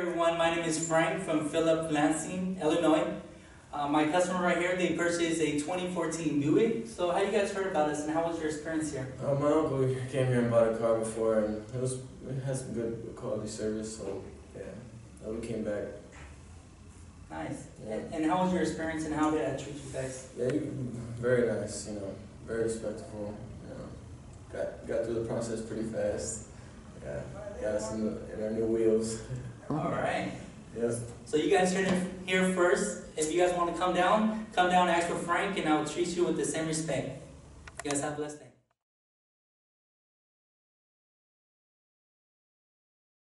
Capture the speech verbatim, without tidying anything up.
everyone, my name is Frank from Philip Lansing, Illinois. Uh, my customer right here, they purchased a twenty fourteen Buick. So how you guys heard about us and how was your experience here? Uh, my uncle came here and bought a car before, and it was it had some good quality service. So yeah, uh, we came back. Nice. Yeah. And, and how was your experience and how did I treat you guys? Yeah, you, very nice. You know, very respectful. You know, got got through the process pretty fast. Yeah, got us in, the, in our new wheels. All right. Yes. So you guys heard it here first. If you guys want to come down, come down and ask for Frank and I'll treat you with the same respect. You guys have a blessed day.